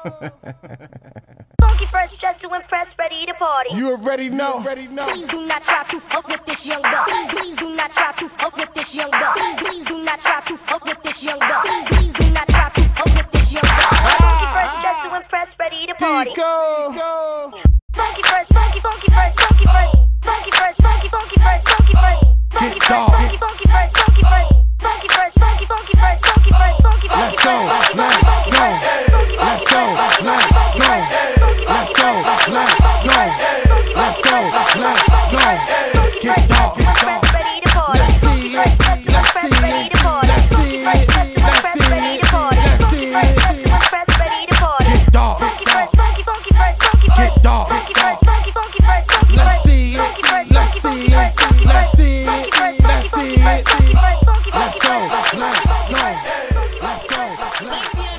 Funky fresh, just to impress, ready to party. You already know. Please do not try to fuck with this young buck. Please do not try to fuck with this young buck. Please do not try to fuck with this young buck. Please do not try to fuck with this young buck. Funky fresh, just to impress, ready to party. Tico. Funky fresh, funky fresh, funky fresh. Funky fresh, funky fresh, funky fresh. Funky fresh, funky fresh, funky fresh. Funky fresh, funky fresh, funky fresh. Funky fresh. Let's go. Let's go. Let's go. Let's go. Let's go. Let's go. Let's go. Let's go. Get dark. Ready to party. Let's see it. Let's see it. Let's see it. Let's see it. Let's see it. Ready to party. Get dark. Funky fresh, funky fresh, funky fresh. Get dark. Funky fresh, funky fresh, funky Let's fresh. see it. Let's see it. Let's see it. Let's see it. Let's go. Let's go. Let's go. Let's go.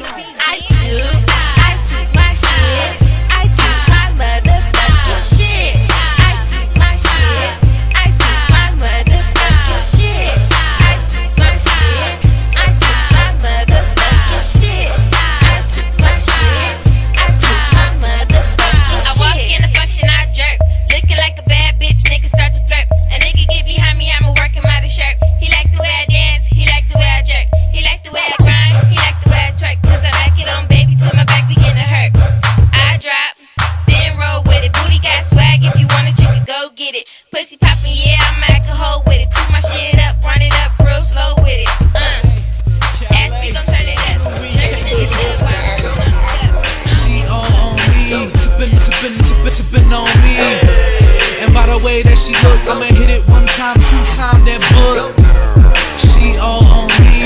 I took my shit. I took my motherfucking shit. I took my shit. I took my motherfucking shit. I took my shit. I took my motherfucking shit. I took my shit. I took my motherfucking shit. I walk in the function, I jerk. Looking like a bad bitch, niggas start to flirt. A nigga get behind me, I'ma work him out of shirt. He like the way I dance, he like the way I jerk. He like the way I grind, he like the way I twerk. Cause I back it on, baby, till my back begin to hurt. I drop, then roll with it. Booty got swag, if you want it, you could go get it. Pussy poppin', yeah, I'm alcohol with it. Toot my shit up, run it up, real slow with it. Ass we gon' turn it up. Jerkin' in the club while I'm rolling up. She all on me, sippin' on me. And by the way that she look, I'ma hit it one time, two time that book. She all on me,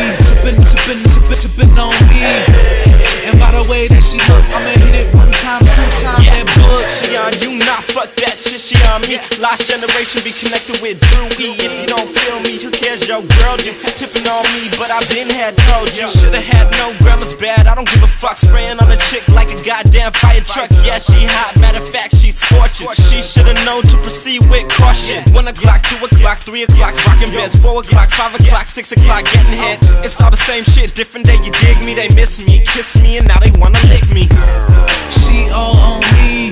sippin' on me. And by the way that she look, I'ma hit it one time, two time that book. She on you, nah, fuck that shit, she on me. Last generation be connected with Drew E. If you don't feel me, who cares, yo girl? You tipping on me, but I been had told you. Shoulda had no grandma's bad, I don't give a fuck. Spraying on a chick like a goddamn fire truck. Yeah, she hot, matter of fact, she's scorching. She shoulda known to proceed with caution. 1 o'clock, 2 o'clock, 3 o'clock, rockin' beds. 4 o'clock, 5 o'clock, 6 o'clock, getting hit. It's all the same shit, different day, you dig me. They miss me, kiss me, and now they wanna lick me. She all on me,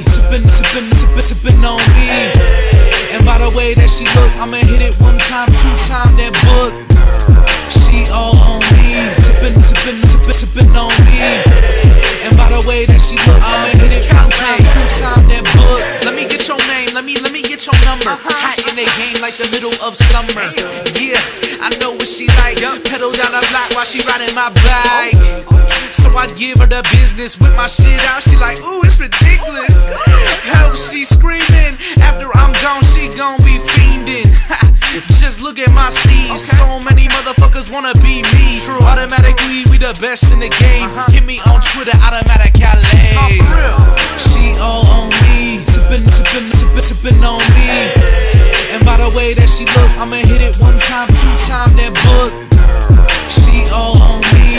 sippin' on me. And by the way that she look, I'ma hit it one time, two time that book. She all on me, sippin' on me. And by the way that she look, I'ma hit it one time, two time that book. Let me get your name, let me get your number. Hot in the game like the middle of summer. Yeah, I know what she like. Pedal down the block while she riding my bike. So I give her the business with my shit out. She like, ooh, it's ridiculous. Help, she screaming. After I'm gone, she gon' be fiending. Just look at my steez. So many motherfuckers wanna be me. Automatically, we the best in the game. Hit me on Twitter, Automatic Calais. She all on me, sippin' on me. And by the way that she look, I'ma hit it one time, two time that book. She all on me,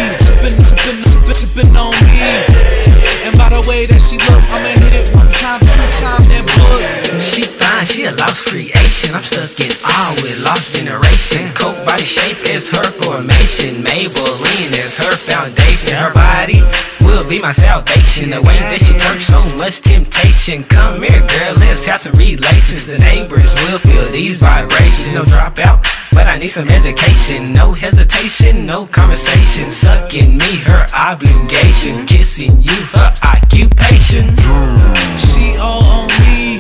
sippin' on me. And by the way that she look, I'ma hit it one time, two time that book. She fine, she a lost creation. I'm stuck in awe with lost generation. Coke body shape is her formation. Maybelline is her foundation. Her body will be my salvation. The way that she turns, so much temptation. Come here, girl, let's have some relations. The neighbors will feel these vibrations. No dropout, but I need some education. No hesitation, no conversation. Sucking me, her obligation. Kissing you, her occupation. She all on me,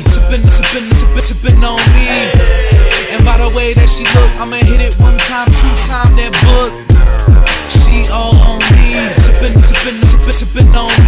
sippin' on me. And by the way that she look, I'ma hit it one time, two time that book. She all on me, sippin' on me.